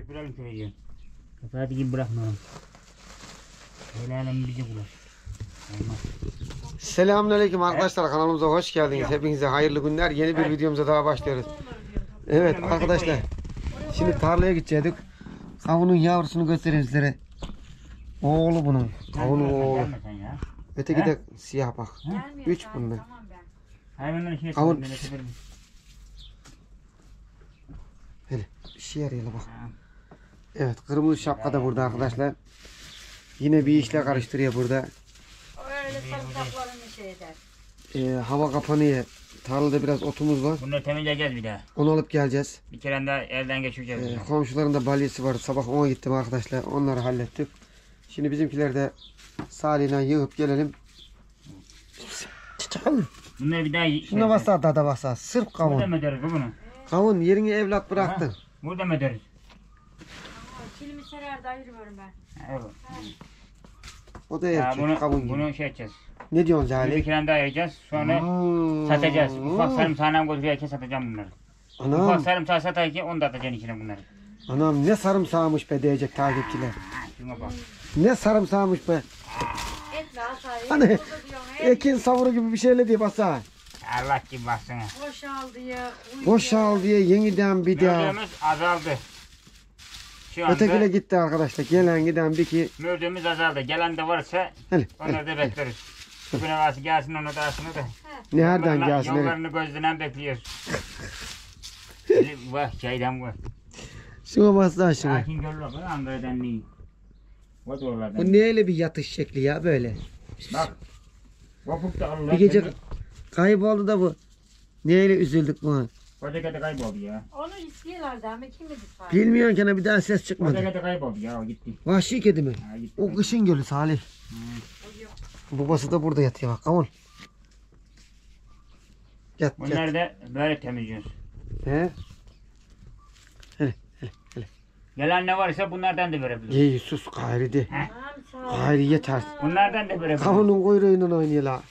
Süpürelim şurayı. Fatih gibi bırakmayalım. Helalim bizi bulur. Selamünaleyküm arkadaşlar, kanalımıza hoş geldiniz. Hepinize hayırlı günler. Yeni bir videomuza daha başlıyoruz. Evet arkadaşlar, şimdi tarlaya gidecektik. Kavunun yavrusunu göstereyim sizlere. Oğlu bunun. Kavunun oğlu. Öteki de siyah bak. 3 bunlar. Kavun. Hele bir şey arayalım bak. Evet, kırmızı şapka da burada arkadaşlar. Yine bir işle karıştırıyor burada. Öyle sarımsaklarını şey eder. Hava kapanıyor. Tarlada biraz otumuz var. Bunları temizleyeceğiz bir daha. Onu alıp geleceğiz. Bir kere daha elden geçireceğiz. Komşuların da balyesi var. Sabah 10'a gittim arkadaşlar. Onları hallettik. Şimdi bizimkiler de Salih'le yığıp gelelim. Bunları bir daha... Şuna basa da basa. Sırf Burada kavun. mı ederiz bu bunu? Kavun yerini evlat bıraktın. Burada mı ederiz? Kilimi serer de ayırıyorum ben. Evet. O da Ya erkek kavun gibi. bunu şey edeceğiz. Ne diyorsun Bunu bir Salih? kere daha ayıracağız. Sonra satacağız. Ufak sarımsağına götürürken satacağım bunları. Ufak Anam, sarımsağı satarken onu da atacaksın içine bunları. anam ne sarımsağmış be diyecek takipçiler. Şuna bak. Ne sarımsağmış be. Etme asayı. Hani ekin savuru gibi bir şeyle diye basa. Allah gibi baksana. Boşal diye. Boşal diye yeniden bir daha. Mürdüğümüz azaldı. Şu anda Ötekine gitti arkadaşlar. Gelen giden bir ki. mürdüğümüz azaldı. Gelen de varsa Hele, onları da bekleriz. Bugüne varsa gelsin onu da alsın da. nereden gelsin? Hele. Yollarını gözlenen bekliyoruz. Vah şeyden var. Şuna bassa şuna. Sakin gör bak. Ankara'dan değil. O doğrulardan. Bu neyle bir yatış şekli ya böyle. Bak. Kopuk da Allah. Bir gece kayboldu da bu. Neyle üzüldük buna. Kocakete kayboldu ya. Onu istiyorlardı ama kim dedi sana? Bilmiyorum ki bir daha ses çıkmadı. Kocakete kayboldu ya o gitti. Vahşi kedi mi? Ha, gitti. O kışın gölü Salih. Babası da burada yatıyor bak. Kavun. Yat yat. Bunları da böyle temizliyoruz. He? Gelen ne varsa bunlardan da verebiliriz. Ye sus gayri de. Tamam sağ ol. Gayri yeter. Bunlardan da verebiliriz. Kavunun kuyruğuyla oynuyorlar.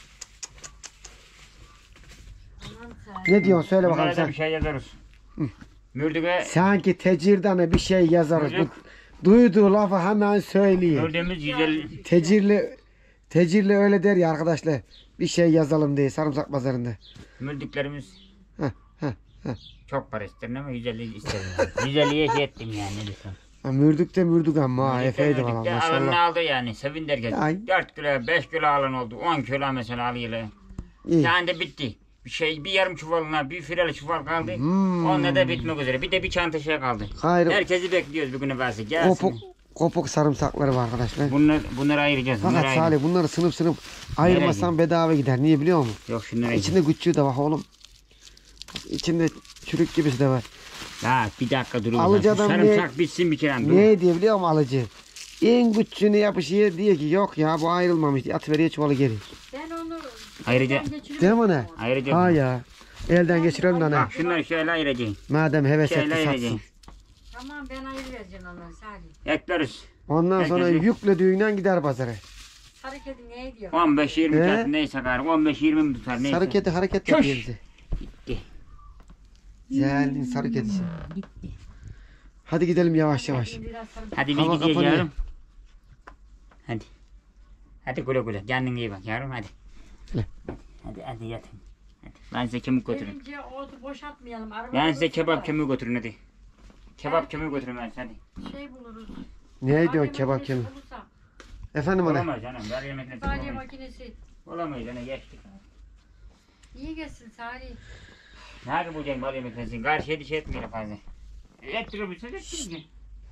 Tamam sağ ol. Ne diyorsun söyle bakalım Bunlara da sen. bir şey yazarız. Mürdüğe Sanki tecirden bir şey yazarız. Mürdük. Duyduğu lafı hemen söylüyor. gördüğümüz 150 Tecirli öyle der ya arkadaşlar. Bir şey yazalım diye sarımsak pazarında. mürdüklerimiz Heh, heh, heh. çok para isterim ama 150 isterim. 150'ye şey ettim yani ne desem. Ha, mürdük de mürdük ama ha, efeydi valla Mürdükte maşallah. alanını aldı yani sevin derken. Ay. 4 kilo 5 kilo alan oldu. 10 kilo mesela alıyla. İyi. Yani de bitti. Bir yarım çuvalına bir fireli çuval kaldı. Hmm. Onunla da bitmek üzere. Bir de bir çanta şey kaldı. Hayır, Herkesi bekliyoruz bugüne varsa gelsin. kopuk sarımsakları var arkadaşlar. Bunları ayıracağız. Bunları Fakat ayıracağız. Salih bunları sınıf ayırmasan bedava gider. Niye biliyor musun? Yok şunları İçinde küçüğü de var oğlum. İçinde çürük gibisi de var. Ha bir dakika durun. Alıcıdan Sarımsak bitsin bir kere. Dur. Ne diye biliyor musun alıcı? En küçüğünü yapışıyor diyor ki yok ya bu ayrılmamış. Atıveriyor çuvalı geri. Ben onu Ayrıca. Değil mi ne? Ayıracağız. Ha ya. Elden geçirelim de ne? Bak şunları şöyle ayıracağız. Madem heves Şöyle etti ayıracağız. satsın. tamam ben ayıracağım onu Salih. Ekleriz. Ondan sonra Herkesi- yüklediğinden gider pazara. Sarı kedi ne diyor? 15-20 He? kat neyse gari. 15-20 mi tutar neyse. Sarı kedi hareket Çüş! yapıyor bize. Gitti. Güzelliğin sarı kedisi. Hadi gidelim yavaş yavaş. Şimdi biraz sarı- Hadi biz Hava gidiyoruz kapanıyor. yavrum. Hadi. Hadi güle güle. Kendine iyi bak yavrum hadi. Güle. Hadi yatın. Hadi. Ben size kemik götürürüm. Gelince otu boşaltmayalım. Arabada Ben size dursun kebap da kemiği götürün hadi. Kebap kemiği götürün ben size hadi. Şey buluruz. Ne diyorsun kebap kemiği? Bulursam. Efendim anne. Olamaz canım. Ver yemekle Salih olamayız. makinesi. Olamayız canım geçtik. İyi gelsin Salih. Nerede bulacaksın bal yemeklesin? Karşıya dişe etmeyelim fazla. Ettirebilsek ettiririz.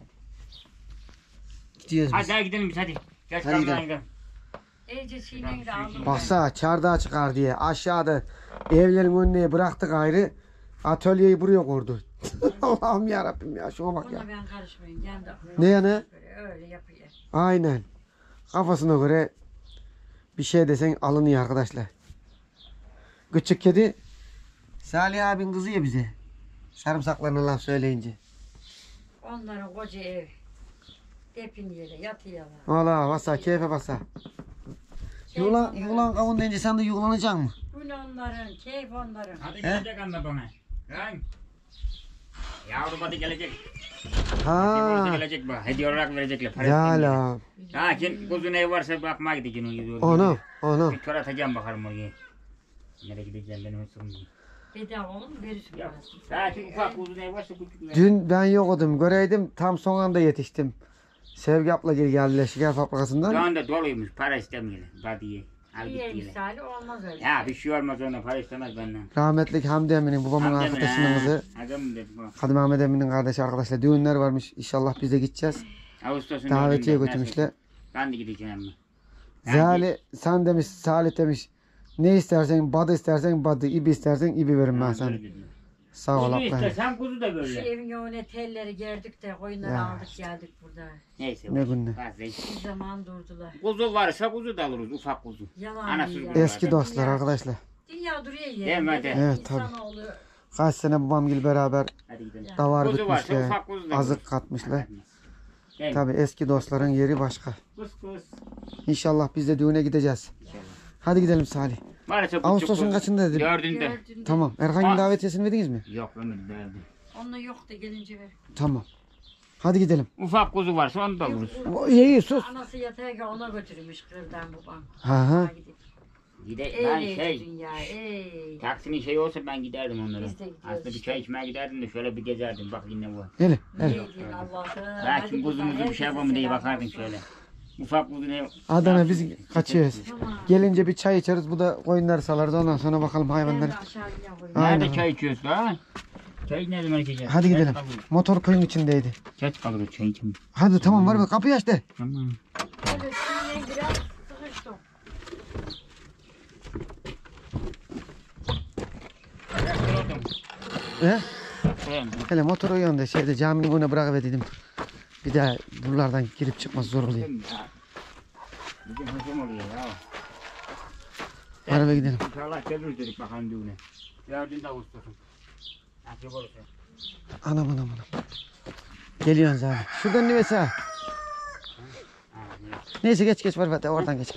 Gidiyoruz Hadi biz. daha gidelim biz hadi. Geç Hadi kalmadan gidelim. gidelim. İyice çiğneyi de aldım. Baksa çardağa çıkar diye aşağıda evlerin önüne bıraktık ayrı. Atölyeyi buraya kurdu. Allah'ım yarabbim ya şuna bak ya. Buna ben karışmayayım. Kendi Ne yana? öyle yapıyor. Aynen. Kafasına göre bir şey desen alınıyor arkadaşlar. Küçük kedi Salih abin kızıyor bize. Sarımsaklarını laf söyleyince. Onların koca ev. Depin yere yatıyorlar. Valla basa keyfe basa. Yuğlan kavun deyince sen de yuğlanacaksın mı? Bu ne onların, keyif onların. Hadi gelecek anne bana. Lan. Yavru badı gelecek. Ha. Gelecek bak. Hediye olarak verecekler. Parası Ya değil. la. Lakin kuzun ev varsa bakmaya gideceğim. Onu. Bir tur atacağım bakalım oraya. Nereye gideceğim benim hırsım. Bedava oğlum verirsin Ya. parasını. Lakin ufak kuzun ev varsa küçük. Dün ben yokudum. Göreydim tam son anda yetiştim. Sevgi abla geldiler şeker fabrikasından. Şu anda doluymuş. Para istemiyor. Badiye. Al İyi git diye. misali olmaz öyle. Ya bir şey olmaz ona. Para istemez benden. Rahmetlik Hamdi Emin'in babamın arkadaşının kızı. Adam dedim o. Kadim Ahmet Emin'in kardeşi arkadaşlar. Düğünler varmış. İnşallah biz de gideceğiz. Ağustos'un Davetiye dördünde. götürmüşler. Ben de gideceğim. Zali sen demiş, Salih demiş. Ne istersen badı istersen badı, ibi istersen ibi verin ben sana. Sağ ol Kuzu abla. istesen kuzu da Şu böyle. evin önüne telleri gerdik de koyunları Ya. aldık geldik burada. Neyse. Ne günler. fazla. Bir zaman durdular. Kuzu varsa kuzu da alırız. Ufak kuzu. Yalan Anasız değil. kuzu. Eski dostlar arkadaşlar. Dünya duruyor Değil yerinde. mi? de Evet, insanoğlu Kaç sene babamgil beraber Hadi gidelim. davar Kuzu varsa bitmişler. ufak kuzu da Azık alırız. katmışlar. Gel. Tabi eski dostların yeri başka. Kız kız. İnşallah biz de düğüne gideceğiz. Hadi gidelim Salih. Maalesef küçük Ağustos'un kuzu. kaçında dedim. Dördünde. gördün. Tamam. Erkan'ın davetiyesini verdiniz mi? Yok ömür derdi. Onunla yok da gelince ver. Tamam. Hadi gidelim. Ufak kuzu varsa onu da alırız. İyi sus. Anası yatağa ona götürmüş kırdan babam. Ha ha. Ben Ey dünya ey. taksinin şeyi olsa ben giderdim onlara. Biz de gidiyoruz Aslında bir işte. çay içmeye giderdim de şöyle bir gezerdim. Bak yine bu. Gel. Gel. Neydi Allah'ım. Belki kuzumuzu bir şey yapalım diye bakardım şöyle. Ufak kuzu ne? Adana biz kaçıyoruz. Tamam. Gelince bir çay içeriz. Bu da koyunları salarız. Ondan sonra bakalım Ben hayvanları. de aşağıya koyayım. Aynen. Nerede çay içiyorsun ha? Çay ne zaman içeceğiz? Hadi gidelim. Geç kalır. Motor köyün içindeydi. Geç kalır çay için. Hadi tamam var mı? Kapıyı aç de. Tamam. Böyle sinirlen biraz sıkıştım. He? Hele motoru yanında şeyde caminin önüne bırakıverdim. Bir daha buralardan girip çıkması zor oluyor. Bugün hızım oluyor ya. Araba gidelim. İnşallah gelir dedik bakalım düğüne. Dördünde Ağustos'un. Nasip olursa. Anam. Geliyorsun abi. Şuradan ne mesela? Neyse geç var zaten oradan geç.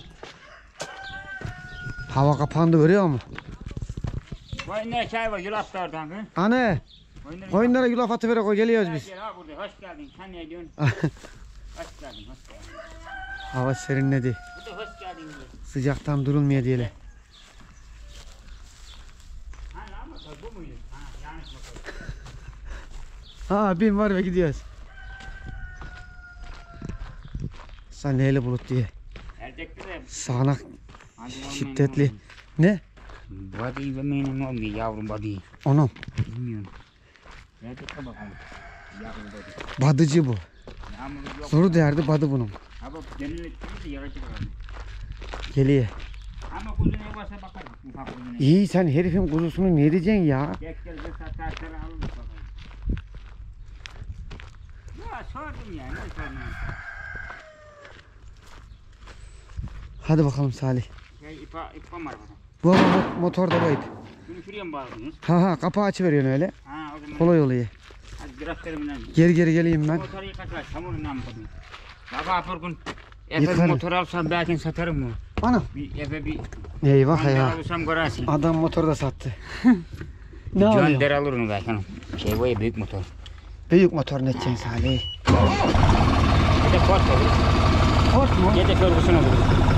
Hava kapandı görüyor musun? Koyunlara çay var yulaf da oradan. Hı? Anne. Koyunlara yulaf atıvere koy geliyoruz biz. Gel ha burada hoş geldin. Sen ne diyorsun? Hoş geldin. Hava serinledi. Burada hoş geldin diyor. Sıcaktan durulmuyor diyelim. Ha lan motor bu muydu? Ha yanlış motor. Ha bin var ve gidiyoruz. Sen neyle bulut diye. Erdekli de. Sağanak Hadi şiddetli. Ne? Body yemeğinin ne oluyor yavrum body? Onum. Bilmiyorum. Erdekli bakalım. Yavrum body. Badıcı bu. Yağmur yok. Soru derdi badı bunun. Ama delilik değil de yarıcı var. Geliyor. Ama kuzu ne varsa bakarız. Ufak kuzu ne. İyi sen herifin kuzusunu ne diyeceksin ya? Gel satarları alırız bakalım. Ya sordum ya ne sordum. Hadi bakalım Salih. İpa var burada. Bu motorda bu ip. Şunu şuraya mı bağladınız? Ha kapağı açıveriyorsun öyle. Ha o zaman. Kolay oluyor. Hadi biraz terimden. Geri geleyim ben. Motoru yıkatlar. Çamurundan mı kadın? Baba Furkun. Efe Yıkarım. motor alsam belki satarım mı? Ana. Bir Efe bir Eyvah ya. alırsam görersin. Adam motor da sattı. ne John alıyor? Deere alır onu belki. Şey bu ya büyük motor. Büyük motor ne edeceksin Salih? Bir de Ford olur. Ford mu? Ya da Ferguson olur.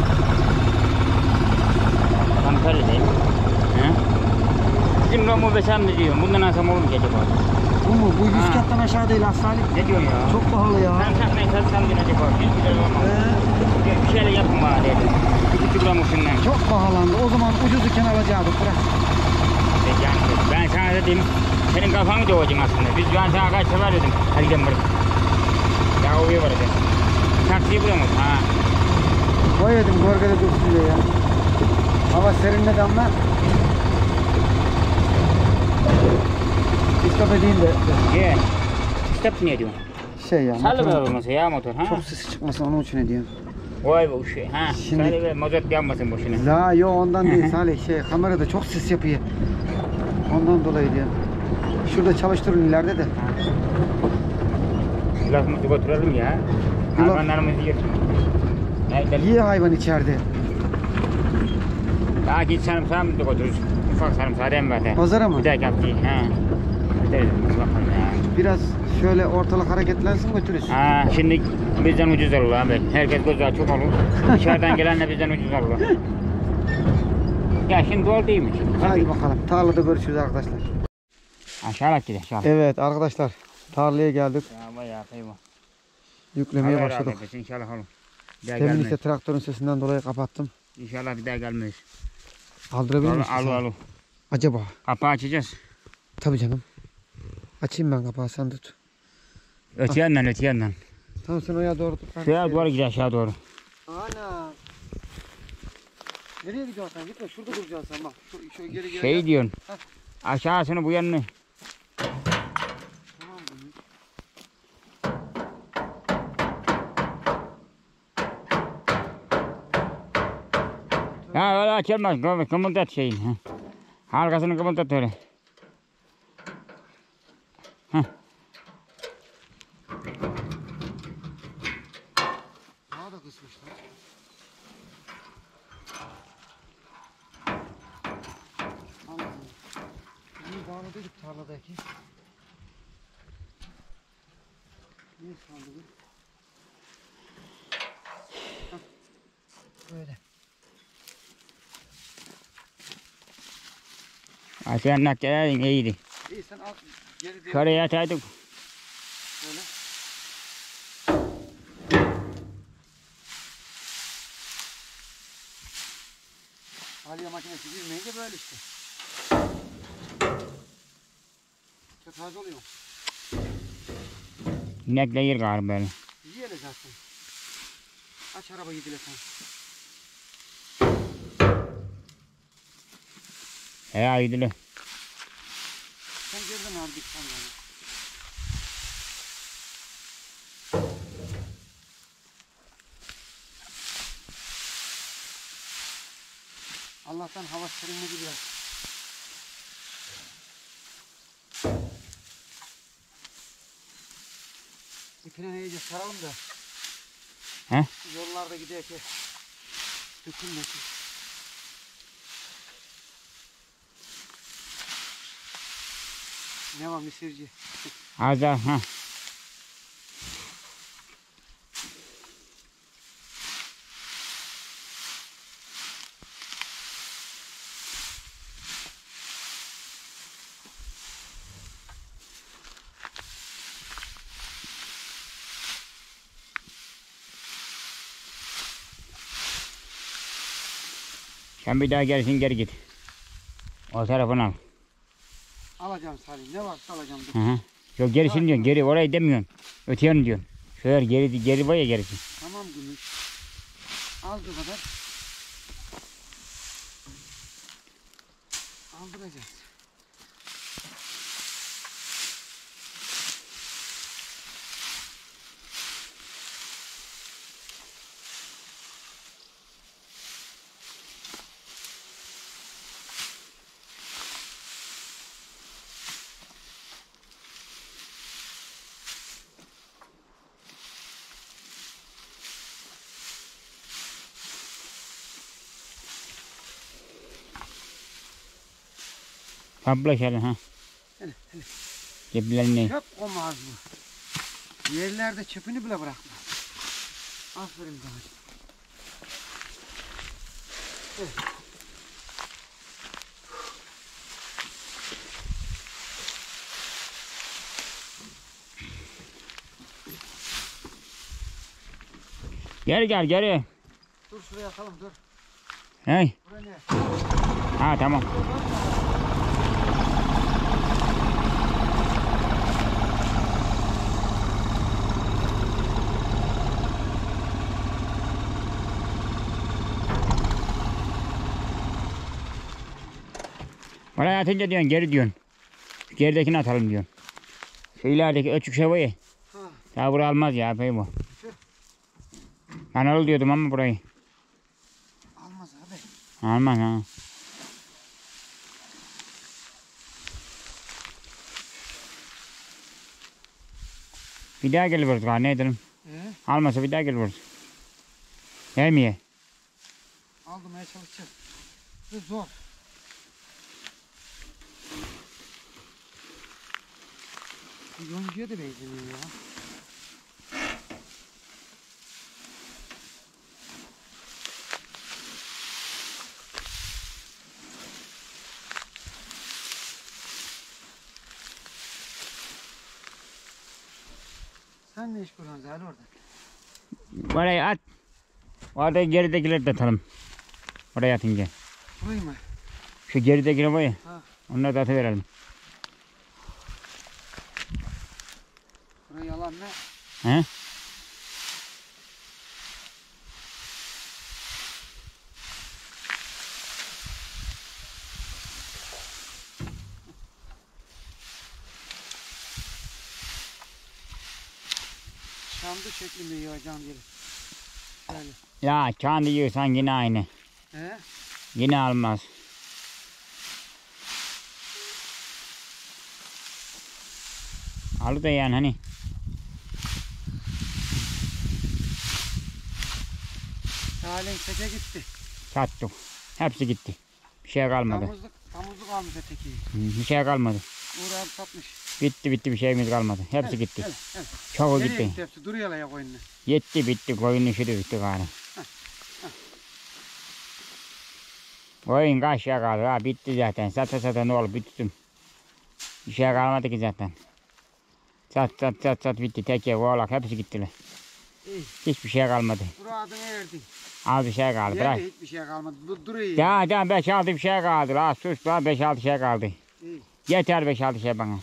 Kamperli değil. He? Bizim Romo besem de diyorum. Bundan alsam olur mu ki acaba? Bu mu? Bu 100 Ha. kattan aşağı değil ha Salih. Ne diyorsun ya? Çok pahalı ya. Ben takmayı satsam yine acaba. 100 lira olmaz. Bir şeyler yapın bana dedim. 2 gram uçundan. Çok pahalandı. O zaman ucuzuken alacaktık. Bırak. Yani ben sana dedim, senin kafanı doğacaksın aslında. Biz ben sana kaç sefer dedim. Hadi gidelim bırak. Ya uyuyor var dedim. Taksiyi bulamaz. Ha. Koyuyordum gorgada dursun diye ya. Hava serinledi ama. İstop edeyim de. Gel. Step niye diyorsun? Şey ya. Salı ver motor- olmasa ya motor ha. Çok sesi çıkmasın onun için ediyorum. Vay be uşu. Ha. Şimdi- Salı ver mazot yanmasın boşuna. La yo ondan değil Salih şey kamerada çok ses yapıyor. Ondan dolayı diyorum. Şurada çalıştırın ileride de. Lafımızı götürelim ya. Yulaf- Hayvanlarımızı yer. Nerede? Yiye hayvan içeride. Daha git sarımsağımızı da götürürüz. Ufak sarımsağı dem var da. Pazara mı? Bir daha kaptı. Ha. Gideriz bakalım ya. Biraz şöyle ortalık hareketlensin götürürüz. Ha, şimdi bizden ucuz olur abi. Herkes güzel çok olur. Dışarıdan gelenle bizden ucuz olur. Ya şimdi doğru değil mi? Hadi bakalım. Tarlada görüşürüz arkadaşlar. Aşağı gidelim aşağı. Evet arkadaşlar. Tarlaya geldik. Ya bayağı kıyma. Yüklemeye başladık. İnşallah olur. Bir daha Demin gelmeyiz. işte traktörün sesinden dolayı kapattım. İnşallah bir daha gelmeyiz. Aldırabilir misin? Alu sen? alu. Acaba? Kapağı açacağız. Tabii canım. Açayım ben kapağı, sen tut. Öte yandan öte yandan. Tamam sen oraya doğru tut. Şuraya doğru gidiyor aşağı doğru. Ana. Nereye gidiyorsun sen? Gitme, şurada duracaksın sen bak. Şu geri geri. Şey diyorsun. Heh. Aşağısını bu yanını. Tamam bunu. Ya öyle açılmaz. Kımıldat şeyin. Ha. Halkasını kımıldat öyle. Daha da kısmışlar. Anladım. İyi bağladıydık tarladaki. Niye sandı bu? Hah. Böyle. Aşağı naklerin iyiydi. İyi sen al. Geri diye. Şuraya ataydık. Böyle. Alya makinesi girmeyince böyle işte. Çok az oluyor. İnekle yer galiba böyle. Yiyelim zaten. Aç arabayı bile sen. He iyiydi. Sen geriden al bir tane. Allah'tan hava serinledi biraz. İpine iyice saralım da. He? Yollarda giderken dökülmesin. Ne var misirci? Az daha. Ha. Sen bir daha gelsin geri git. O tarafını al. Alacağım Salim. Ne varsa alacağım. Hı hı. Yok gerisini diyorsun. Geri orayı demiyorsun. Öte yanı diyorsun. Şöyle geri var ya gerisi. Tamam Gümüş. Aldığı kadar aldıracağız. Abla şöyle ha. Hele hele. Ceplerini. Çöp olmaz bu. Yerlerde çöpünü bile bırakma. Aferin sana. Evet. Geri gel geri. Dur şuraya atalım dur. Hey. Buraya ne? Ha tamam. Oraya atınca diyorsun geri diyorsun. Geridekini atalım diyorsun. Şu ilerideki ölçük şey var ya. Ha. Ya burayı almaz ya epey bu. Tüh. Ben alır diyordum ama burayı. Almaz abi. Almaz ha. Bir daha geliyoruz galiba ne edelim. Almasa bir daha geliyoruz. Gelmiyor. Aldırmaya çalışacağız. Bu zor. Bu yoncuya da benzemiyor ya. Sen ne iş kuruyorsun Zahir orada? Oraya at. Orada geridekileri de atalım. Oraya atınca. Burayı mı? Şu geridekileri var ya. Ha. Onları da atıverelim. Burayı yalan ne? He? Şandı şeklinde yığacağım yeri. Şöyle. Ya kendi yiyorsan yine aynı. He? Yine almaz. Al da yani hani. Salih teke gitti. Sattık. Hepsi gitti. Bir şey kalmadı. Damızlık almış öteki. Bir şey kalmadı. Uğur abi satmış. Bitti bir şeyimiz kalmadı. Hepsi gitti. Hele. Çoğu Nereye gitti. gitti hepsi? Duruyor la ya koyunla. Yetti bitti. Koyun işi de bitti gari. Koyun kaç şey kaldı. Ha, bitti zaten. Sata ne olur bittim. Bir şey kalmadı ki zaten. Sat bitti. Teke oğlak hepsi gittiler. İyi. Hiçbir şey kalmadı. Bura adını verdin. Az bir şey kaldı. Bırak. Yerde hiçbir şey kalmadı. Duruyor. Ya 5-6 bir şey kaldı. La sus la 5-6 şey kaldı. İyi. Yeter 5-6 şey bana.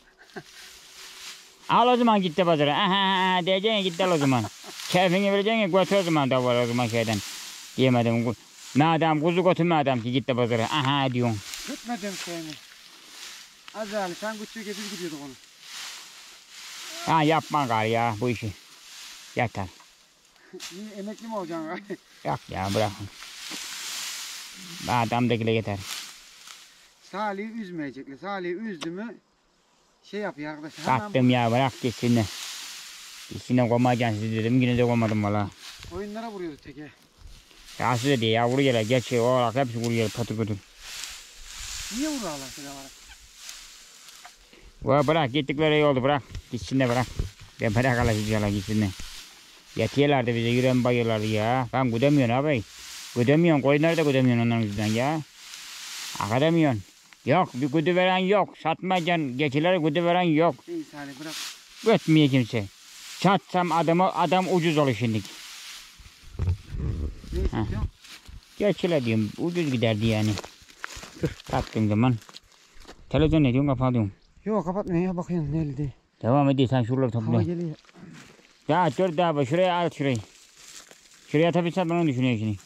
Al o zaman gitti pazara. Aha diyeceksin gitti al o zaman. Keyfini vereceksin götür o zaman da var o zaman şeyden. Diyemedim. Madem kuzu götürme ki gitti pazara. Aha diyorsun. Gitmedim seni. Azali sen küçüğü biz gidiyorduk onu. Ha yapma gari ya bu işi. Yeter. Niye emekli mi olacaksın gari? Yok ya bırak. Adamdakiyle yeter. Salih'i üzmeyecekler. Salih'i üzdü mü şey yapıyor arkadaşlar. Sattım ya bırak gitsinler. Gitsinler koymayacaksın siz dedim. Yine de koymadım valla. Oyunlara vuruyordu teke. Ya size diye ya vuruyorlar. Geçiyor oğlak hepsi vuruyorlar patır patır. Niye vuruyorlar size var? Bırak gittikleri iyi oldu bırak. Gitsinler bırak. Ben bırak alışacaklar gitsinler. Yatıyorlardı bize yüreğim bayıyorlardı ya. Ben gidemiyorum abi. Gidemiyorum koyunları da gidemiyorum onların yüzünden ya. Akademiyorsun. Yok bir güdü veren yok. Satmayacaksın. Geçileri güdü veren yok. İyi Salih bırak. Götmüyor kimse. Satsam adam ucuz olur şimdi. Ne istiyorsun? Geçiler diyorum ucuz giderdi yani. Sattığım zaman. Televizyon ne diyorsun kapatıyorum. Yok kapatmayın ya bakayım ne elde. Devam ediyorsan şuraları Hava topla. geliyor. Ya dur daha bak şuraya at şurayı. Şuraya atabilsen ben onu düşünüyorum şimdi.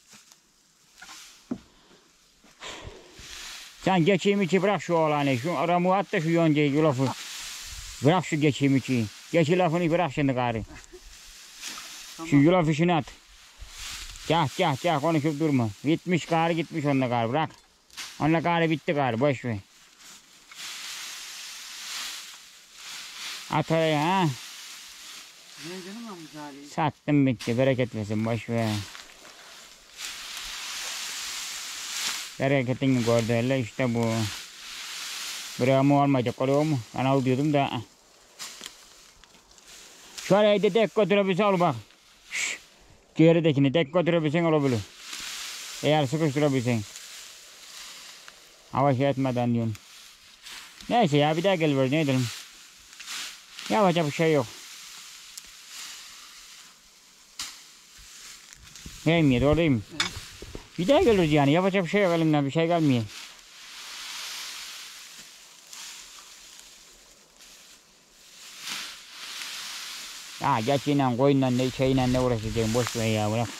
Sen geçeyim içi bırak şu oğlanı. Şu aramı at da şu yoncayı yulafı. Bırak şu geçeyim içi. Geçi lafını bırak şimdi gari. Şu yulaf işini at. Kah konuşup durma. Bitmiş gari gitmiş onunla gari bırak. Onunla gari bitti gari boş ver. At oraya ha. Ne canım lan bu Salih'i? Sattım bitti bereket versin boş ver. Bereketini gördü öyle işte bu. Buraya mı olmayacak oluyor mu? Ben al diyordum da. Şuraya da tek götürebilsen ol bak. Geridekini tek götürebilsen olabilir. Eğer sıkıştırabilsen. Hava şey etmeden diyorum. Neyse ya bir daha gel ne edelim. Yapacak bir şey yok. Neyim doğru değil mi? Bir daha geliriz yani yapacak bir şey yok elimden bir şey gelmiyor. Ya geçiyle koyunla ne şeyle ne uğraşacağım boş ver ya bırak.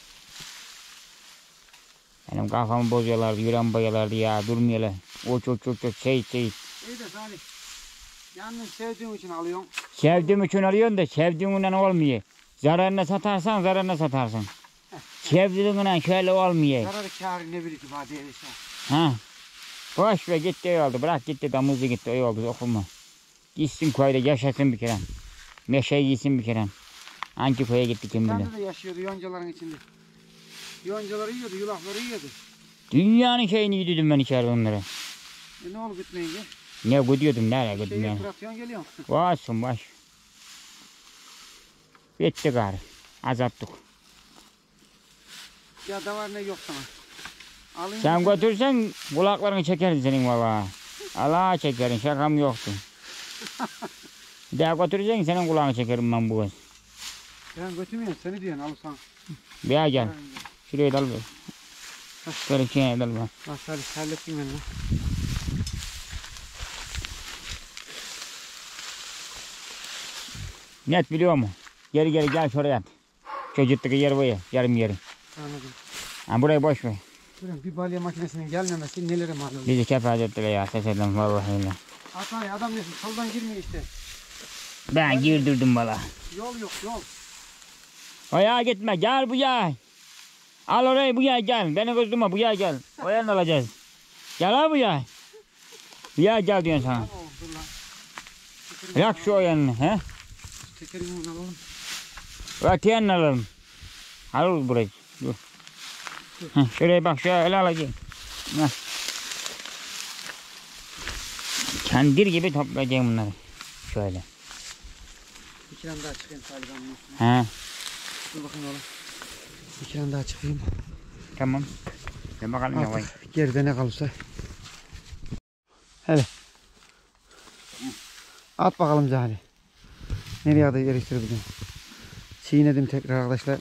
Benim kafamı bozuyorlardı yüreğimi bozuyorlardı ya durmuyorlar. Uç şey. İyi de Salih. Yalnız sevdiğin için alıyorsun. Sevdiğim için alıyorsun da sevdiğinden olmuyor. Zararına satarsan zararına satarsın. Sevdiğinden şöyle olmuyor. Zararı kârı ne bileyim ifade edilse. Ha. Boş ver gitti iyi oldu. Bırak gitti damızlı gitti iyi oldu okuma. Gitsin köyde yaşasın bir kere. Meşeyi yesin bir kere. Hangi köye gitti kim bilir. Kendi de yaşıyordu yoncaların içinde. Yoncaları yiyordu, yulafları yiyordu. Dünyanın şeyini yedirdim ben içeride onlara. Ne oldu gitmeyince? Ne gidiyordum nereye gittim Şeyi yani. fıratıyorsun geliyorsun. Olsun baş. Bitti gari. Azattık. Ya da var ne yok sana. Alayım Sen mı götürsen kulaklarını çekerim senin valla. Allah çekerim şakam yoktu. Bir daha götüreceksin senin kulağını çekerim ben bu kız. Ben götürmüyorum seni diyorsun alırsan. Bir daha gel. Şuraya dal ver. Şöyle içine dal ver. Bak Salih hallettim ben lan. Net biliyor mu? Geri gel şuraya at. Çocuktaki yer boya. Yarım yeri. Anladım. Ha, burayı boş ver. Durun bir balya makinesinin gelmemesi nelere mal oluyor. Bizi kefaat ettiler ya ses edin vallahi öyle. Hatay adam nesin soldan girmiyor işte. Ben girdirdim valla. Yol yok yol. Oya gitme gel bu yay. Al orayı bu yay gel. Beni kızdırma bu yay gel. O yanına alacağız. Gel ha bu yay. Bu yay gel diyorsun sana. Oo, dur lan. Bırak şu o yanını he. Tekerimi onu alalım. Öte yanına alalım. Al burayı. Dur. Heh, şuraya bak şöyle alacağım. Heh. Kendir gibi toplayacağım bunları. Şöyle. Bir kiram daha çıkayım Salih ben bunun üstüne. He. Dur bakayım oğlum. Bir kiram daha çıkayım. Tamam. Gel bakalım ya vay. Artık geride ne kalırsa. Hele. At bakalım Cahali. Nereye adı yerleştirebilirim? Çiğnedim tekrar arkadaşlar.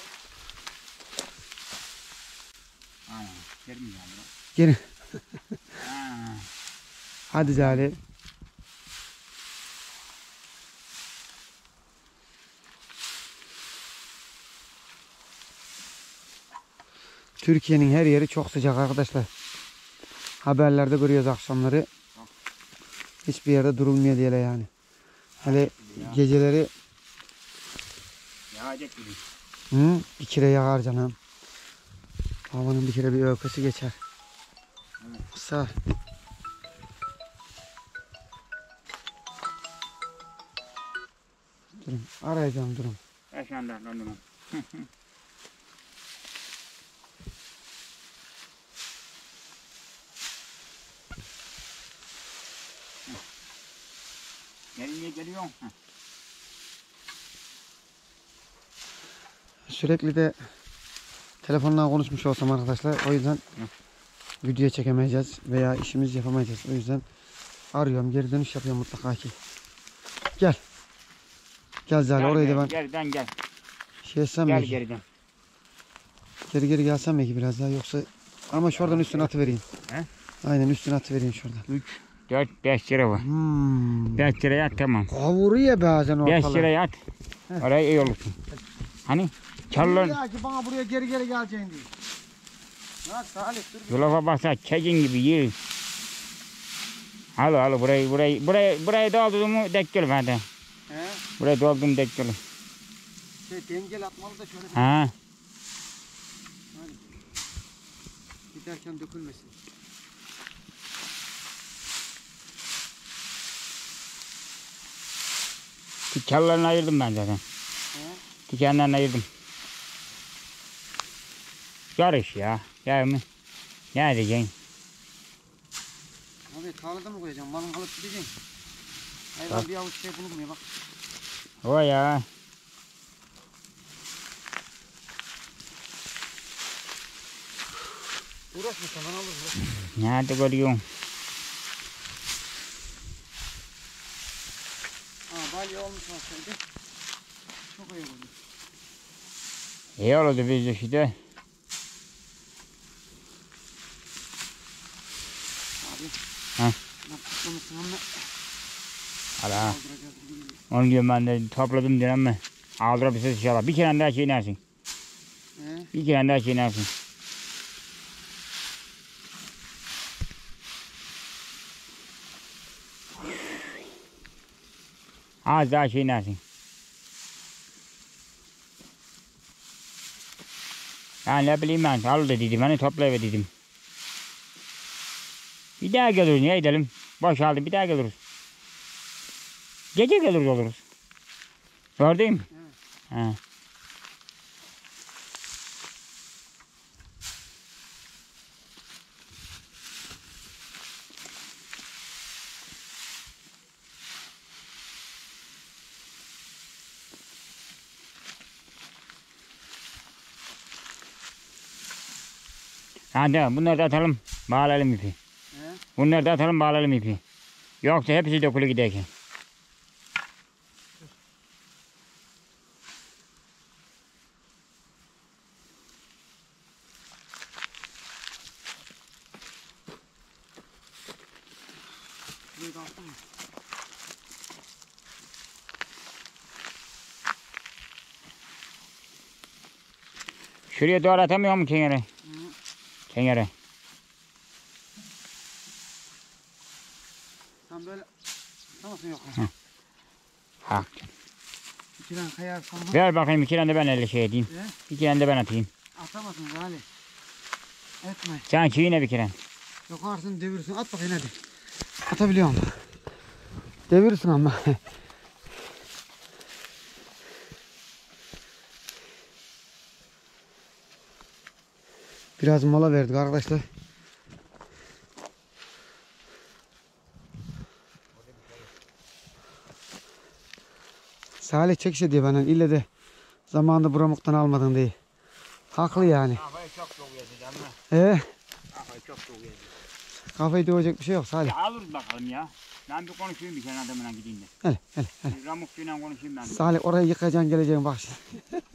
Gelin. Hadi Cahali. Türkiye'nin her yeri çok sıcak arkadaşlar. Haberlerde görüyoruz akşamları. Hiçbir yerde durulmuyor diye yani. Hele geceleri Yağacak gibi. bir kere yağar canım. Havanın bir kere bir öyküsü geçer. Sağ. Durun. Arayacağım durun. Aşağıda dondurma. Nereye geliyorsun? Sürekli de telefonla konuşmuş olsam arkadaşlar o yüzden video çekemeyeceğiz veya işimiz yapamayacağız. O yüzden arıyorum geri dönüş yapıyorum mutlaka ki. Gel. Gel Zali orayı da ben Geriden gel. şey etsem Gel belki. geriden. Geri gelsem belki biraz daha yoksa ama şuradan üstüne atıvereyim. He? Aynen üstüne atıvereyim şuradan. 3, 4, 5 lira var. 5 liraya at tamam. Kavuruyor bazen 5 ortalığı. liraya at. Oraya iyi olursun. Hani çalın. Ya ki bana buraya geri geleceğin diye. Lan Salih dur. Yulafa baksa kegin gibi yer. Al burayı doldurdum mu dekkel zaten. He? Burayı doldurdum dekkel. Dengel atmalı da şöyle Ha. giderken dökülmesin. Çallarını ayırdım ben zaten. Dikenlerini ayırdım. Yarış ya. Ya mı? Ne edeceksin? Abi tarlada mı koyacağım? Malın alıp gideceksin. Hayvan bir avuç şey bulunmuyor bak. O ya. Uğraşma sen ben alırım. Nerede görüyorsun? Balya olmuş aslında. Çok iyi oldu. İyi oldu biz de işte. Abi. Ha. Bak toplamışsın ama. Hala. Kaldıracağız bugün. Onu diyorum ben de topladım diyorum mi? Aldırabilirsiniz inşallah. Bir kere daha çiğnersin. He? Bir kere daha çiğnersin. Az daha çiğnersin. Ya ne bileyim ben. Al dedim. Hani toplayıver dedim. Bir daha geliriz. Ne edelim? Boşaldı. Bir daha geliriz. Gece geliriz oluruz. Gördün mü? Evet. Ha. Hadi bunları da atalım. Bağlayalım ipi. He? Bunları da atalım bağlayalım ipi. Yoksa hepsi dökülü giderken. Şurayı da attın mı? Şuraya doğru atamıyor mu kenara? Kenara. Sen böyle tutamazsın yok. Ha. İki tane kayarsan Ver bakayım iki tane de ben elle şey edeyim. He? Bir tane de ben atayım. atamazsın Ali. Etme. Sen çiğne bir kere. Yokarsın devirsin. At bakayım hadi. Atabiliyor musun? Devirsin ama. Biraz mola verdik arkadaşlar. Salih çekişe diye bana ille de zamanında buramuktan almadın diye. Haklı yani. Kafayı çok soğuk yedim ama. Kafayı çok soğuk yedim. Kafayı dövecek bir şey yok Salih. Ya alırız bakalım ya. Ben bir konuşayım bir kere adamla gideyim de. Hele. Bir Ramukçuyla konuşayım ben. Salih orayı yıkacaksın geleceğin bak şimdi.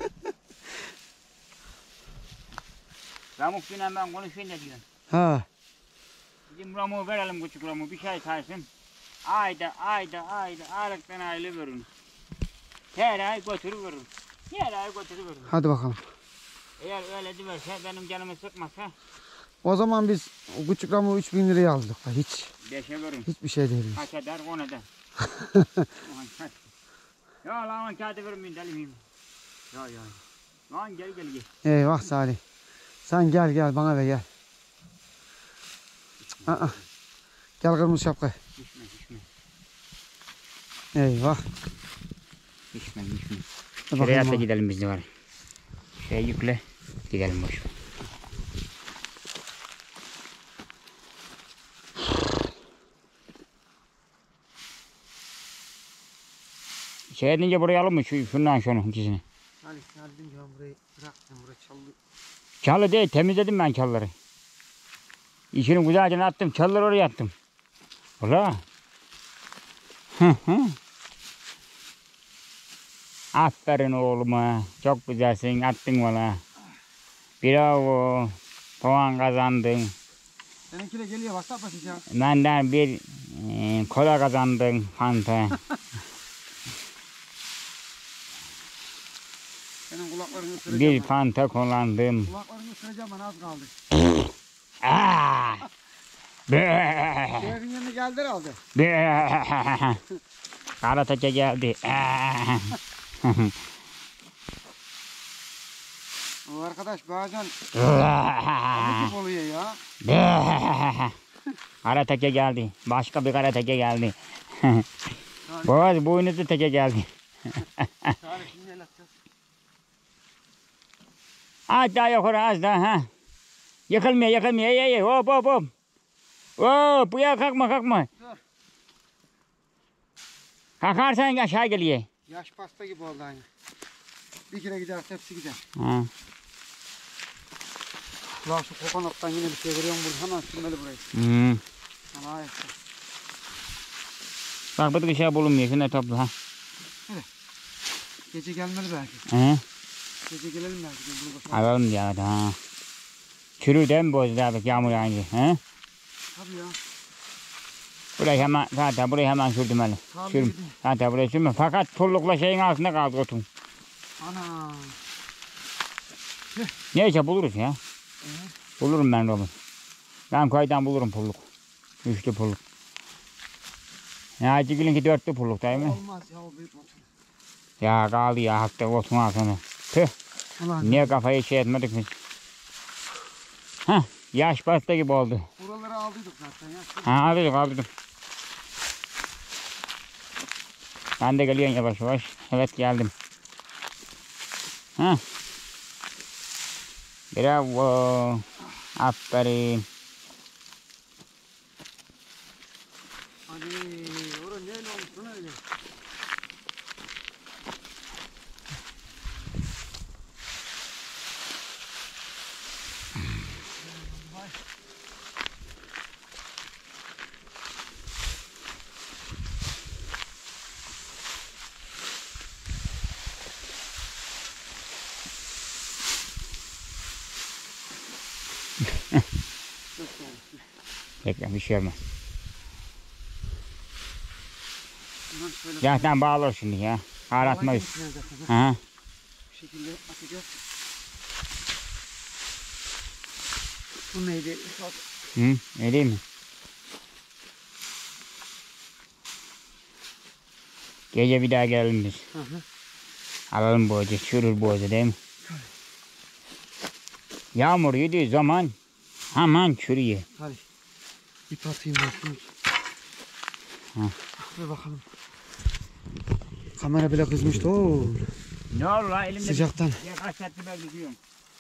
Ramukçuyla ben konuşayım da diyorum. Ha. Bizim Ramuk'u verelim küçük Ramuk'u bir şey saysın. Ayda aylıktan aylı verin. Her ay götürüverin. Her ay götürüverin. Hadi bakalım. Eğer öyle diverse benim canımı sıkmasa O zaman biz o küçük ramuğu 3000 liraya aldık. Hiç. 5'e verin. Hiçbir şey değil. Kaç eder 10 eder. Ya lan kağıdı vermeyin deli miyim? Ya. Lan gel. Eyvah Salih. Sen gel bana ver gel. Aa. Gel kırmızı şapka. Düşme. Eyvah. Düşme. Dur Şuraya bakayım atla bana. gidelim biz de var. Şuraya yükle. Gidelim boş ver. Şey edince buraya alın mı? Şundan şunu ikisini. Salih geldim ya burayı bıraktım. Burayı çaldı. Çalı değil temizledim ben çalıları. İçini güzelce attım. Çalıları oraya attım. Ola. Aferin oğluma. Çok güzelsin. Attın valla. Bravo. Puan kazandın. Seninki de geliyor bak bakacağım. Benden bir kola kazandın Fanta. Senin kulaklarını ısıracağım. Bir Fanta kullandım. Kulaklarını ısıracağım ben az kaldı. Aa! Şerefin yanına geldi herhalde. Karataca geldi. O arkadaş bazen acık oluyor ya. Karataca geldi. Başka bir karataca geldi. Boğaz boynuzu teke geldi. Salih şimdi el atacağız. Az daha yukarı az daha ha. Yıkılmıyor. Ey. Hop. Hop bu ya kalkma. Dur. Kalkarsan aşağı geliyor. Yaş pasta gibi oldu aynı. Bir kere gider hepsi gider. Ha. Ulan şu kokonattan yine bir şey görüyorum burada. Hemen sürmeli burayı. Allah etsin. Bak bu da şey bulunmuyor. Şunu da topla ha. Gece gelmeli belki. He. Gece gelelim belki. Bunu boşaltalım. Alalım ya da. Çürür değil mi bozdu abi yağmur yağınca? He? Tabii ya. Burayı hemen sürdüm hele. Tabii Sürüm. gidin. Zaten burayı sürme. Fakat pullukla şeyin altında kaldı otun. Ana. Neyse buluruz ya. Bulurum ben Robin. Ben köyden bulurum pulluk. 3'lü pulluk. Ya Cigil'inki 4'lü pulluk değil mi? Olmaz ya o büyük motor. Ya kaldı ya hakta otun altında. Tüh. Ulan. Niye kafayı şey etmedik biz? Hah. Yaş pasta gibi oldu. Buraları aldıydık zaten ya. Ha aldık. Ben de geliyorum yavaş. Evet geldim. Ha. Bravo. Aferin. Hadi orada neyle olmuş öyle. Bekle bir şey olmaz. Bundan şöyle Zaten bağlar şimdi ya. Ağlatmayız. Ha. bu şekilde atacağız. Bu neydi? Hı, öyle değil mi? Gece bir daha gelelim biz. Hı hı. Alalım boğazı, çürür boğazı değil mi? Yağmur yediği zaman hemen çürüyor. Hadi. İp atayım ben şunu. Hı. Dur bakalım. Kamera bile kızmıştı. Oo. Ne olur la elimde Sıcaktan. Ya kaç saattir ben gidiyorum.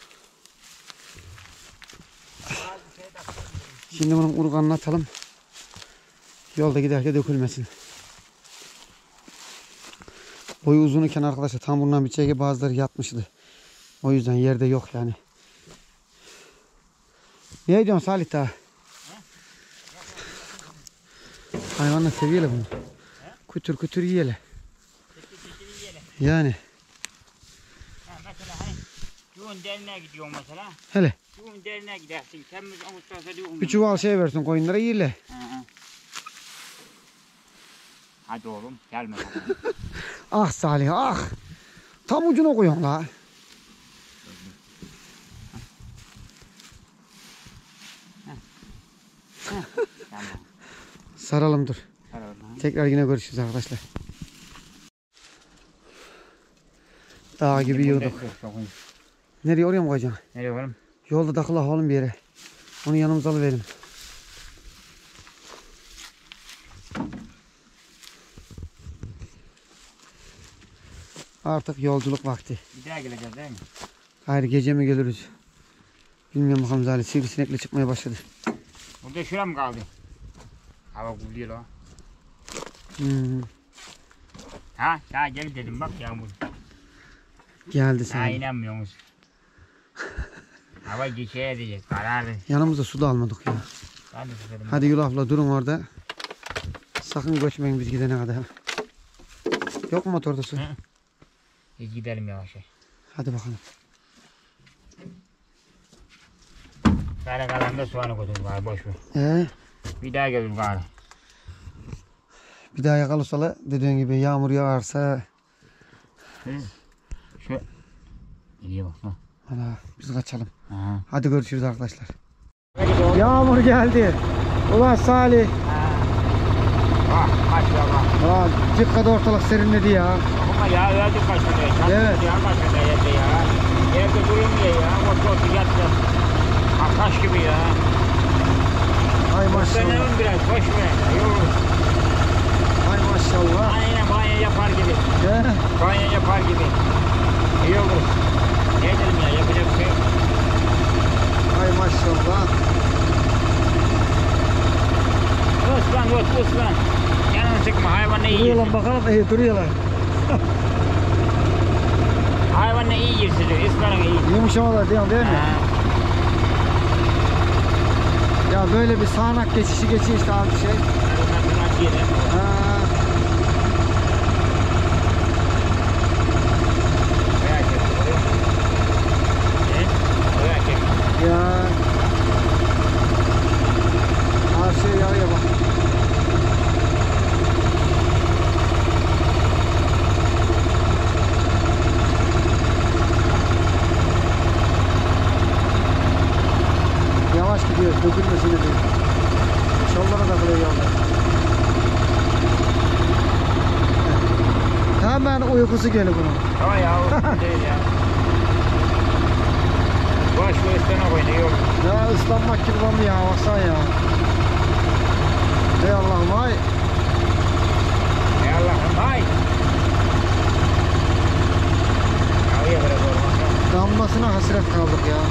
Şimdi bunun urganını atalım. Yolda giderken dökülmesin. Boyu uzun iken arkadaşlar tam bundan bir çeki bazıları yatmıştı. O yüzden yerde yok yani. Ne diyorsun Salih daha? Hayvanla seviyelim bunu. Kütür kütür yiyelim. Yani. Ha, mesela hani yuğun derine gidiyorum mesela. Hele. Yuğun derine gidersin. Temmuz Ağustos'ta yuğun. Bir çuval şey versin koyunlara yiyelim. Hı hı. Hadi oğlum gelme. Ah Salih ah. Tam ucuna koyuyorsun la. Tamam. Saralım dur. Hadi oğlum. Tekrar yine görüşürüz arkadaşlar. Dağ gibi yiyorduk. Nereye oraya mı koyacaksın? Nereye oğlum? Yolda takıla oğlum bir yere. Onu yanımıza alıverelim. Artık yolculuk vakti. Bir daha geleceğiz değil mi? Hayır gece mi geliriz? Bilmiyorum bakalım zaten sivrisinekle çıkmaya başladı. Burada şura mı kaldı? Hava buluyor la. Ha daha gel dedim bak yağmur. Geldi Daha sen. inanmıyorsunuz. Hava geçe edecek kararı. Yanımıza su da almadık ya. Ben de susadım. Hadi yulafla durun orada. Sakın göçmeyin biz gidene kadar. Yok mu motorda su? Hı. Biz gidelim yavaş yavaş. Hadi bakalım. Kara kalan da soğanı koydum bari boş ver. Bir daha gelir bari. Bir daha yakalırsa dediğin gibi yağmur yağarsa Şu. İyi bak. Ha. hala biz kaçalım. Aha. Hadi görüşürüz arkadaşlar. Hadi oğlum. Yağmur geldi. Ulan Salih. Ah maşallah. Cikka'da ortalık serinledi ya. Ama ya verdik başladı. Evet. Ya başladı yerde ya. Yerde durmuyor ya. Motor yattı. Taş gibi ya. Ay maşallah. Dönelim biraz boş ver. Yok. Ay maşallah. Aynen banyo yapar gibi. Banyo yapar gibi. İyi olur. Ne edelim ya yapacak bir şey yok. Ay maşallah. Islan. Yanını sıkma hayvan ne iyi Duruyorlar yersin. bakalım. Duruyorlar. Hayvan ne iyi yersin diyor. Islanın iyi. Yumuşamalar değil mi? Ha. Ya böyle bir sağanak geçişi geçiyor işte abi şey. Bunlar acı yerler. Veya çek. Veya çek. Ya. Her şey yağıyor bak. Yavaş gidiyor, dökülmesin diye. Şollara da böyle yollar. Hemen uykusu geliyor bunun. Ama ya o değil ya. Boş ver üstüne koy ne yok. Ya ıslanmak gibi var mı ya, baksana ya. Ey Allah'ım ay. Ey Allah'ım hay. Yağıyor biraz olmasa. Damlasına hasret kaldık ya.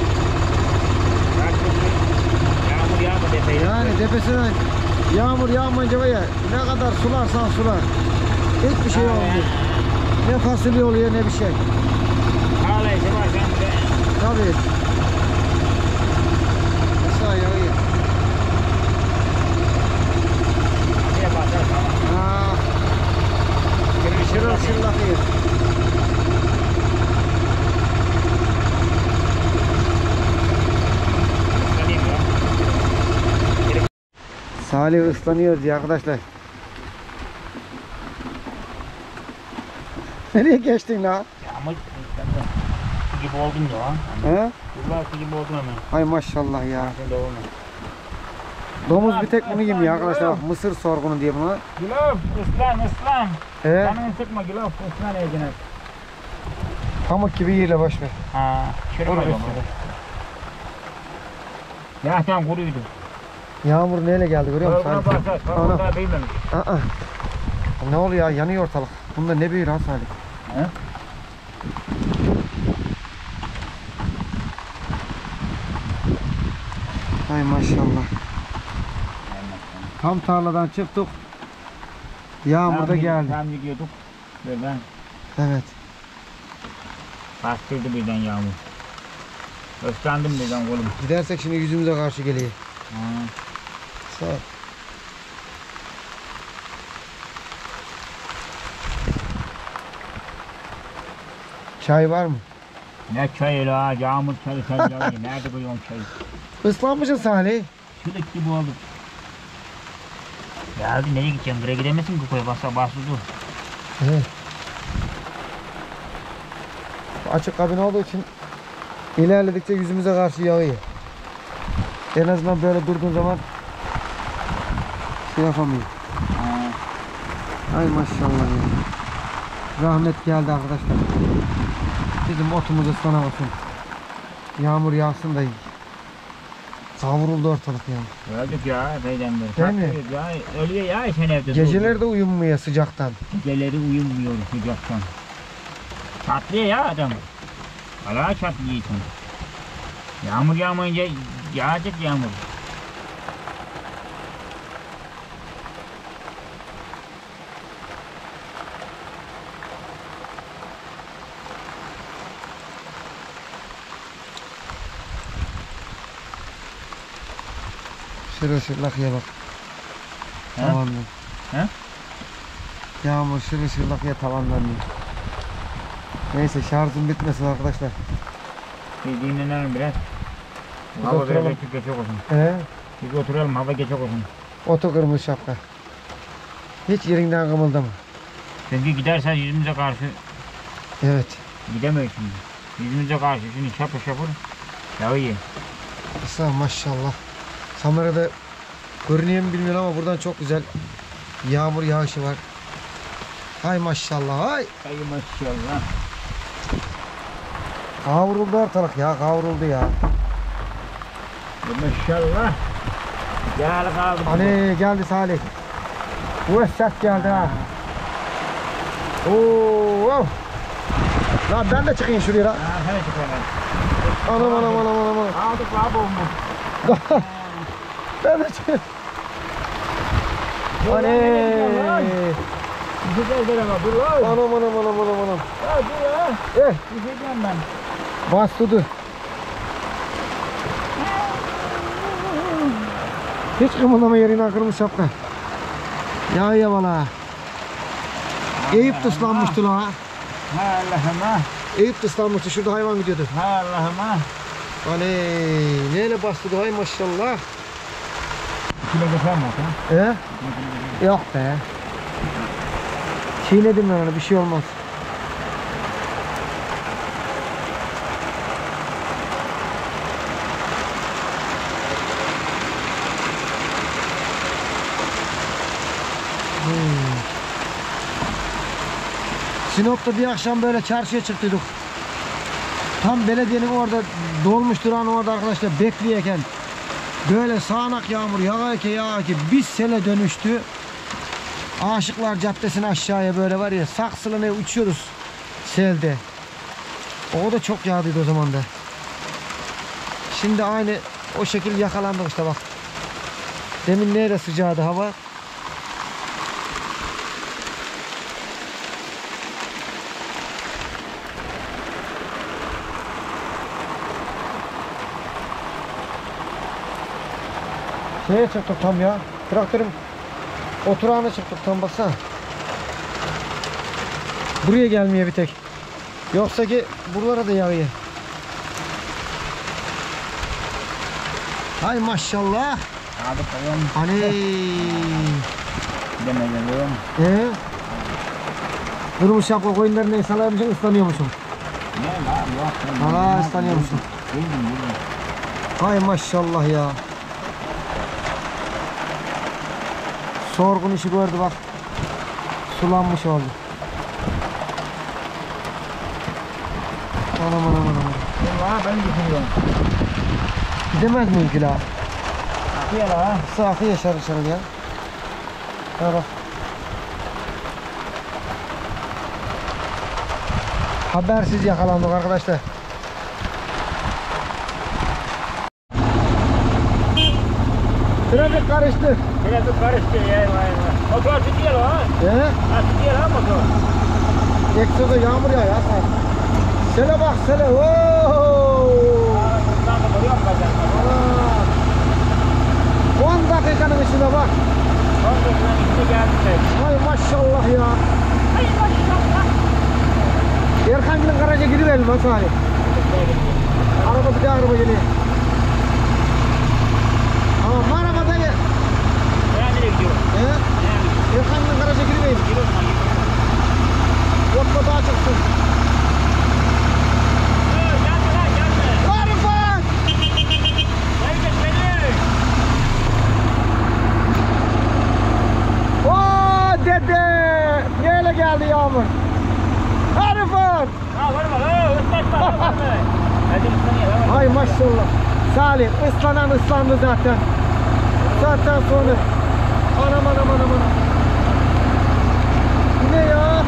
Yağmur yağmadı epey. Yani tepesine yağmur yağmayınca var ya, ne kadar sularsan sular. Hiçbir şey olmuyor. Ne fasulye oluyor ne bir şey. Hala işi var sen de. Tabii. Aşağı yağıyor. Bir basar tamam. Ha, şırıl şırlakıyor. Sen Salih ıslanıyoruz ya arkadaşlar. Nereye geçtin la? Ya ama su gibi oldun ya. He? Yıllar su gibi oldun hemen. Ay maşallah ya. Sen de olma. Domuz bir tek bunu yemiyor arkadaşlar. Bak, mısır sorgunu diye buna. Gülaf ıslan. He? Canını sıkma Gülaf ıslan evcine. Pamuk gibi yiyle boş ver. Ha, çırpma Olur onu. üstüne. Ya tam kuruydu. Yağmur neyle geldi görüyor musun? Sorguna Salih? baksa sorgun daha büyümemiş. Aa. Ne oluyor ya? Yanıyor ortalık. Bunda ne büyür ha Salih? He? Ay maşallah. Tam tarladan çıktık. Yağmur da geldi. Tam gidiyorduk. Birden Evet. bastırdı birden yağmur. Islandım birden kolum. Gidersek şimdi yüzümüze karşı geliyor. Ha. Sağ ol. Çay var mı? Ne çayı la, yağmur çayı sen yağıyor. Nerede koyuyorsun çayı? Islanmışsın Salih. Çılık gibi oldu. Ya abi nereye gideceksin? Buraya gidemezsin ki koya basa basıldı. Evet. Açık kabin olduğu için ilerledikçe yüzümüze karşı yağıyor. En azından böyle durduğun zaman şey yapamıyor. Ay maşallah ya. Rahmet geldi arkadaşlar. Bizim otumuz ıslanamasın. Yağmur yağsın da kavruldu ortalık yani. Öldük ya epeyden beri. Değil mi? Kalkıyoruz Ya, ölüyor ya sen evde. Geceleri de uyumuyor sıcaktan. Geceleri uyumuyor sıcaktan. Çatlıyor ya adam. Hala çatlıyor insan. Yağmur yağmayınca yağacak yağmur. Şırıl şırlak ya bak. He? Tavandan. He? Yağmur şırıl şırlak ya tavandan. Neyse şarjım bitmesin arkadaşlar. Biz dinlenelim biraz. Biz Hava oturalım. biraz geçecek olsun. Biz oturalım hava geçecek olsun. Oto kırmızı şapka. Hiç yerinden kımıldama. Çünkü gidersen yüzümüze karşı Evet. gidemeyiz şimdi. Yüzümüze karşı şimdi şapır şapır yağıyor. Sağ maşallah. Kamerada görünüyor mu bilmiyorum ama buradan çok güzel yağmur yağışı var. Hay maşallah hay. Ay maşallah. Kavruldu ortalık ya, kavruldu ya. Maşallah. Gel kaldı. Hani geldi Salih. Bu ses geldi ha. Oo. Lan ben de çıkayım şuraya. Ha, hadi çıkalım. Anam. Aldık la bombu. Ben de çıkayım. Hani. Güzel bir ama dur lan. Anam. Ya dur ya. Düşeceğim ben. Bastı. Hiç kımıldama yerine kırmış şapka. Ya valla. Eyüp de ıslanmıştı la. Ha Allah'ım ha. Eyüp de ıslanmıştı. Şurada hayvan gidiyordu. Ha Allah'ım ha. Hani neyle bastı hay maşallah. Kilo geçer mi ha? Yok be. Çiğnedim ben onu, bir şey olmaz. Sinop'ta bir akşam böyle çarşıya çıktıydık. Tam belediyenin orada dolmuş duran orada arkadaşlar bekleyeken böyle sağanak yağmur yağarken bir sele dönüştü. Aşıklar Caddesi'ne aşağıya böyle var ya saksılanıyor uçuyoruz selde. O da çok yağdıydı o zaman da. Şimdi aynı o şekilde yakalandık işte bak. Demin nerede sıcağdı hava. Şeye çıktık tam ya. Traktörün oturağına çıktık tam baksana. Buraya gelmiyor bir tek. Yoksa ki buralara da yağıyor. Hay maşallah. Abi kayın. Hani. Demeyelim. Durmuş şapka koyunları ne salaymışsın, ıslanıyormuşsun. Ne lan? Valla ıslanıyormuşsun. Bildim. Hay maşallah ya. Sorgun işi gördü bak. Sulanmış oldu. Anam. Valla ben düşünüyorum. Gidemez miyim ki la? Akıyor la. Sakı yaşar ya. Ha bak. Habersiz yakalandık arkadaşlar. Trafik karıştı. Trafik karıştı ya. Motor tutuyor la. Tutuyor la motor. Eksoda yağmur yağıyor Hasan. Sele bak sele. Buradan motor yok bazen. 10 dakikanın içinde bak. 10 dakikanın içinde geldi. Ay maşallah ya. Ay maşallah. Erkan'ın garaja gidiverelim Hasan Ali. Araba bir daha araba geliyor. Ama merhaba dayı. Nereye gidiyor? Erkan'ın garaja gidiverelim. Yoksa daha çıksın. Gelme. Arifan! Oo dede! Neyle geldi yağmur? Arifan! Ay maşallah. Salih ıslanan ıslandı zaten. Zaten sonra. Anam. Bu ne ya?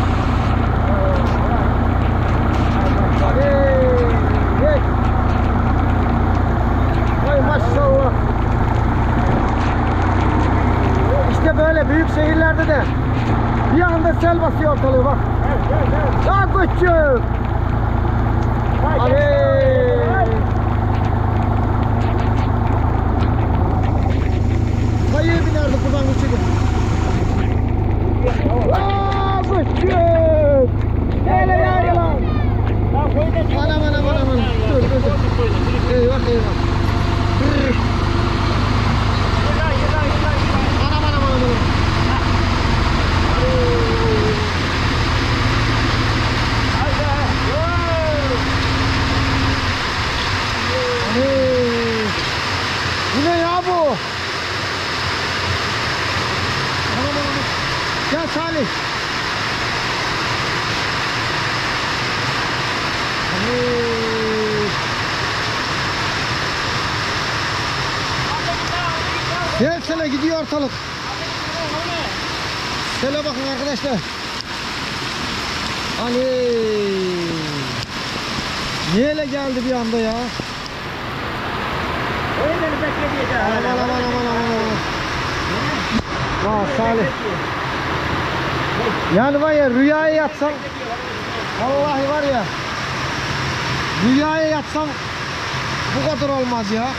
Hey. Ay maşallah. İşte böyle büyük şehirlerde de bir anda sel basıyor ortalığı bak. Ya küçük. Hadi. Kayıya binerdik buradan küçük. Aa küçük. Neyle yağıyor lan? Anam. Dur. Eyvah. Anam. Bu ne ya bu? Anam. Gel Salih. Sele gidiyor ortalık. Sele bakın arkadaşlar. Ali. Neyle geldi bir anda ya? Aman. Vah Salih. Yani var ya rüyaya yatsan. Vallahi var ya. Rüyaya yatsan bu kadar olmaz ya.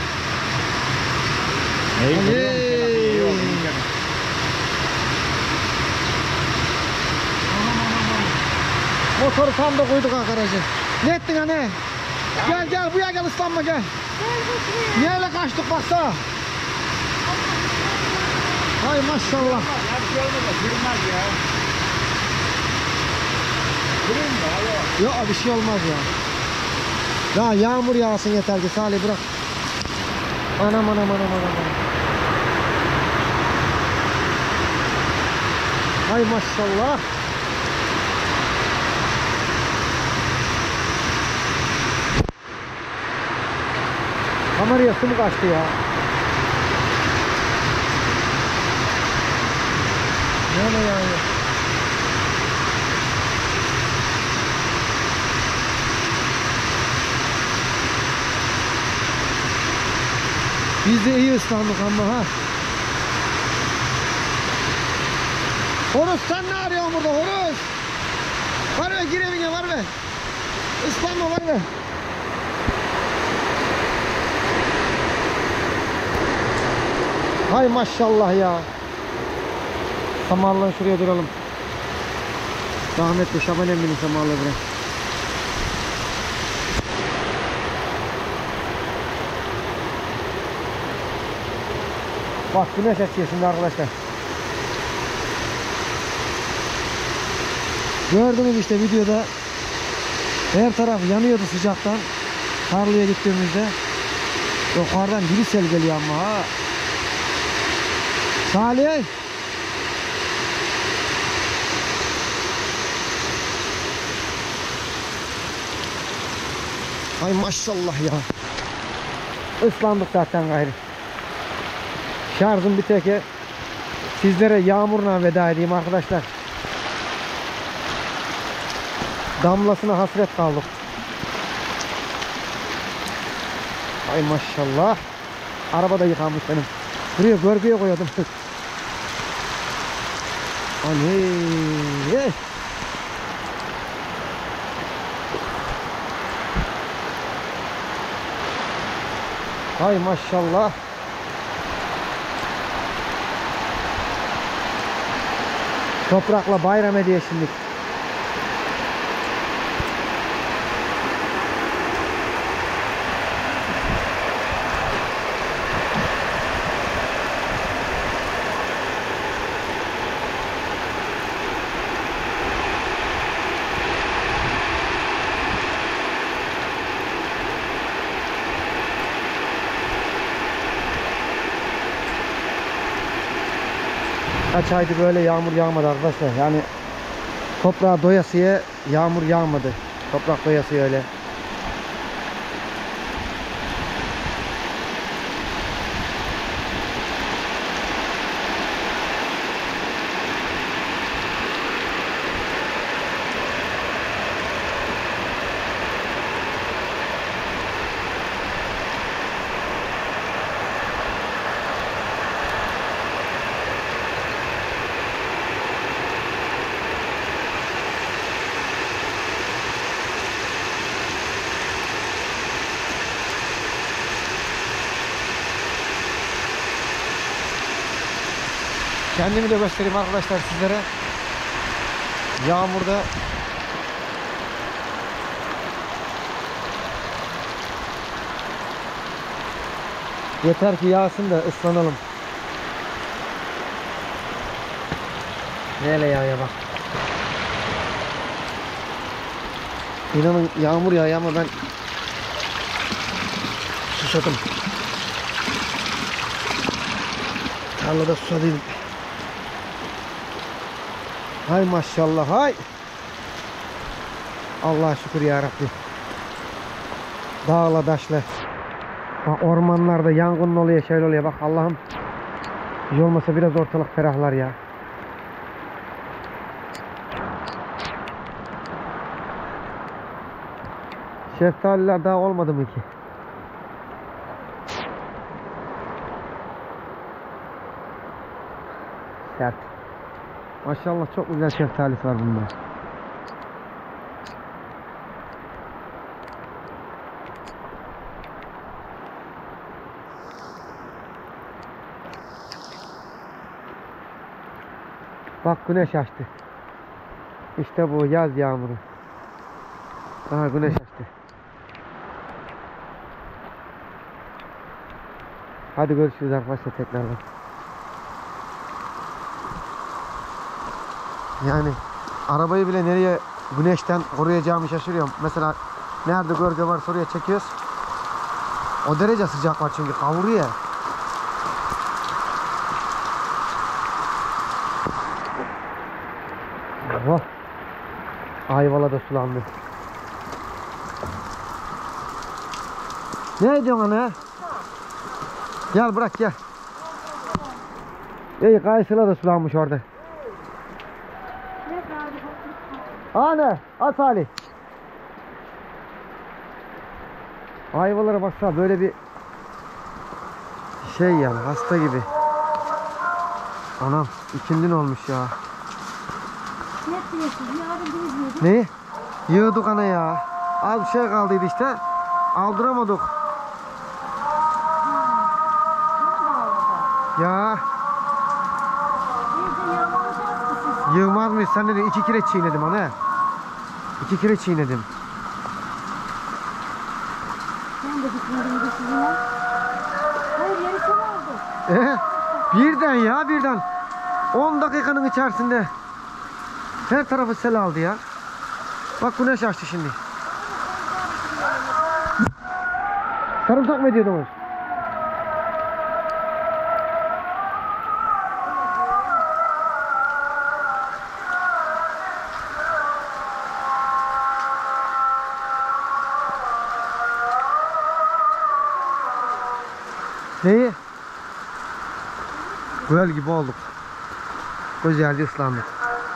Motoru tam da koyduk arkadaşlar. Ne ettin anne? Gel buraya gel ıslanma gel. Neyle kaçtık baksana. Hay maşallah. Yok bir şey olmaz ya. Ya yağmur yağsın yeter ki Salih bırak. Anam. Hay maşallah. Kameraya su mu kaçtı ya? Ne yani? Biz de iyi ıslandık ama ha. Horus sen ne arıyorsun burada Horus? Var be gir evine var be. Islanma var be. Hay maşallah ya. Samarla şuraya duralım. Rahmetli Şaban emminin samarla bırak. Bak güneş açıyor şimdi arkadaşlar. Gördünüz işte videoda. Her taraf yanıyordu sıcaktan. Tarlaya gittiğimizde. Yukarıdan bir sel geliyor ama ha. Salih. Ay maşallah ya. Islandık zaten gayrı. Şarjım bir teke. Sizlere yağmurla veda edeyim arkadaşlar. Damlasına hasret kaldık. Ay maşallah. Araba da yıkanmış benim. Buraya görgüye koyuyordum. Aney. Ay maşallah. Toprakla bayram ediyor şimdi. Kaç aydır böyle yağmur yağmadı arkadaşlar. Yani toprağa doyasıya yağmur yağmadı. Toprak doyasıya öyle. Kendimi de göstereyim arkadaşlar sizlere. Yağmurda yeter ki yağsın da ıslanalım. Neyle yağıyor bak. İnanın yağmur yağıyor ama ben susadım. Tarlada susadıydım. Hay maşallah hay. Allah'a şükür ya Rabbi. Dağla taşla. Bak ormanlarda yangın oluyor, şöyle oluyor. Bak Allah'ım. Hiç olmasa biraz ortalık ferahlar ya. Şeftaliler daha olmadı mı ki? Sert. Maşallah çok güzel şeftalisi var bunda. Bak güneş açtı. İşte bu yaz yağmuru. Aha güneş açtı. Hadi görüşürüz arkadaşlar tekrardan. Yani arabayı bile nereye güneşten koruyacağımı şaşırıyorum. Mesela nerede gölge var oraya çekiyoruz. O derece sıcak var çünkü kavuruyor. Oh. Ayvala da sulandı. Ne ediyorsun ana? Gel bırak gel. İyi kayısıla da sulanmış orada. Ana at Ali. Ayvalara baksana böyle bir şey yani hasta gibi. Anam ikindin olmuş ya. Ne? Yığdık ana ya. Az bir şey kaldıydı işte. Aldıramadık. Ya. Yığmaz mıyız? Sen dedin 2 kere çiğnedim ana. 2 kere çiğnedim. Ben de gitmedim de sizinle. Hayır yarısı vardı. Birden ya birden. 10 dakikanın içerisinde her tarafı sel aldı ya. Bak güneş açtı şimdi. Sarımsak mı ediyordunuz? Neyi? Göl gibi olduk. Güzelce ıslandık.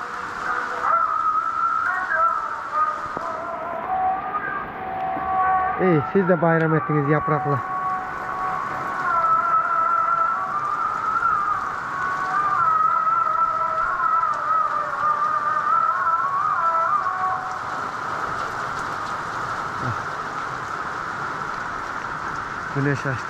İyi, siz de bayram ettiniz yaprakla. Güneş açtı.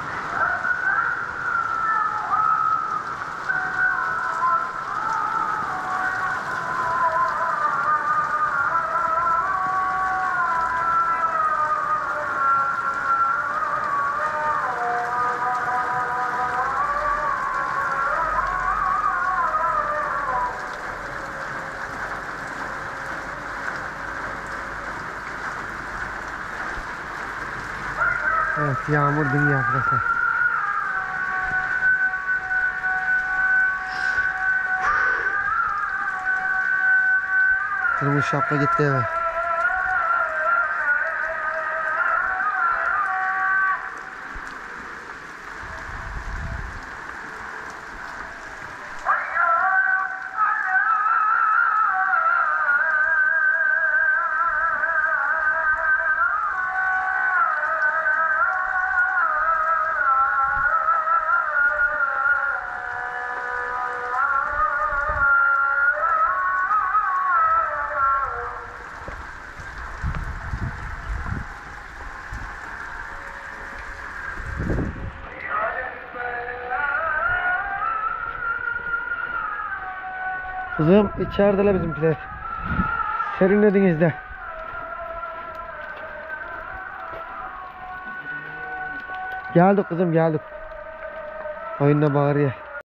Evet, yağmur dünya arkadaşlar. Kırmızı şapka gitti eve. Kızım içerideler bizimkiler. Serinlediniz de. Geldik kızım geldik. Oyunda bağırıyor.